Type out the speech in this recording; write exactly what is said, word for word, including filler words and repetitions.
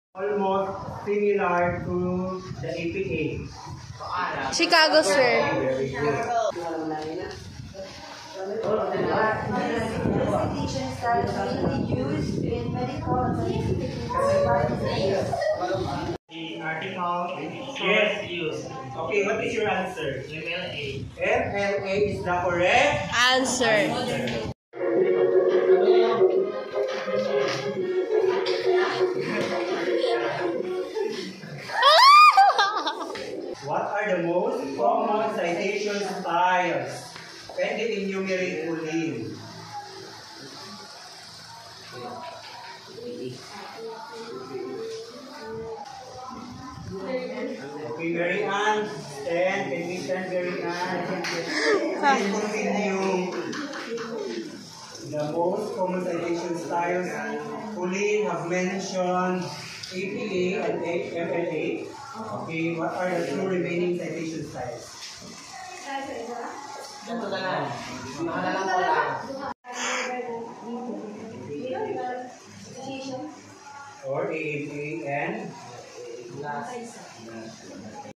Almost similar to the A P A. Chicago, sir. Very good. Recitation styles mainly used in medical and scientific devices. The article yes used. Okay, what is your answer? M L A. M L A is the correct Answer. answer. What are the most common citation styles? Pwede enumerate ulit. Okay, Mary Ann, stand. Can we stand, Mary Ann? Please continue. The most common citation styles, Pauline have mentioned A P A and M L A. Okay, what are the two remaining citation styles? Or A M A and